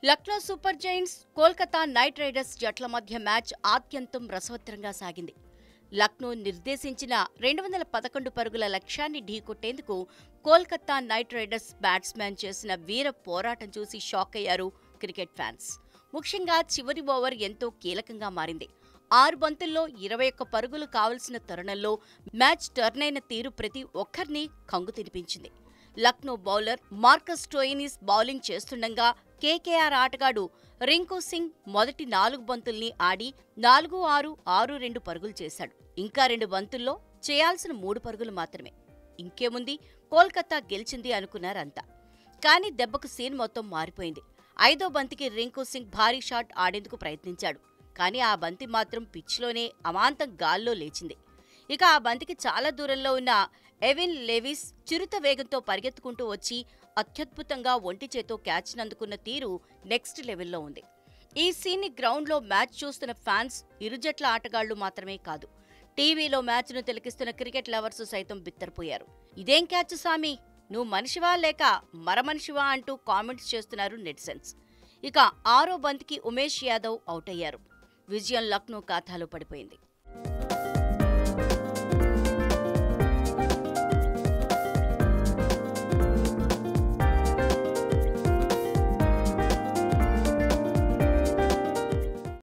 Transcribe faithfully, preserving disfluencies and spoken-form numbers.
Lucknow Super Giants Kolkata Knight Riders జట్ల మధ్య match ఆద్యంతం రసవత్తరంగా సాగింది. లక్నో నిర్దేశించిన రెండు వందల పదకొండు పరుగుల లక్ష్యాన్ని ఢీకొట్టేందుకు కోల్కతా నైట్ రైడర్స్ బ్యాట్స్మెన్ చేసిన వీర పోరాటం చూసి షాక్ అయ్యారు క్రికెట్ ఫ్యాన్స్. ముఖ్యంగా చివరి ఓవర్ ఎంతో కీలకంగా మారింది. ఆరు బంతుల్లో ఇరవై ఒక్క పరుగులు కావలసిన తరుణంలో మ్యాచ్ టర్న్ అయిన తీరు ప్రతి ఒక్కరినీ కంగు తినిపించింది. Lucknow bowler Marcus Stoinis bowling చేస్తుండగా కేకేఆర్ ఆటగాడు రింకు సింగ్ మొదటి నాలుగు బంతుల్ని ఆడి నాలుగు ఆరు ఆరు రెండు పరుగులు చేశాడు. ఇంకా రెండు బంతుల్లో చేయాల్సిన మూడు పరుగులు మాత్రమే. ఇంకేముంది, కోల్కతా గెలిచింది అనుకున్నారంతా. కానీ దెబ్బకు సీన్ మొత్తం మారిపోయింది. ఐదో బంతికి రింకు సింగ్ భారీ షాట్ ఆడేందుకు ప్రయత్నించాడు. కానీ ఆ బంతి మాత్రం పిచ్లోనే అమాంతం గాల్లో లేచింది. ఇక ఆ బంతికి చాలా దూరంలో ఉన్న ఎవిన్ లెవిస్ చిరుత వేగంతో పరిగెత్తుకుంటూ వచ్చి అత్యద్భుతంగా ఒంటి చేతో క్యాచ్ నందుకున్న తీరు నెక్స్ట్ లెవెల్లో ఉంది. ఈ సీన్ని గ్రౌండ్లో మ్యాచ్ చూస్తున్న ఫ్యాన్స్ ఇరు జట్ల ఆటగాళ్లు మాత్రమే కాదు, టీవీలో మ్యాచ్ను తిలకిస్తున్న క్రికెట్ లవర్స్ సైతం బిత్తరపోయారు. ఇదేం క్యాచ్ సామి, నువ్వు మనిషివా లేక మరమనిషివా అంటూ కామెంట్స్ చేస్తున్నారు నెటిజన్స్. ఇక ఆరో బంతికి ఉమేష్ యాదవ్ అవుట్ అయ్యారు. విజయం లక్నో ఖాతాలో పడిపోయింది.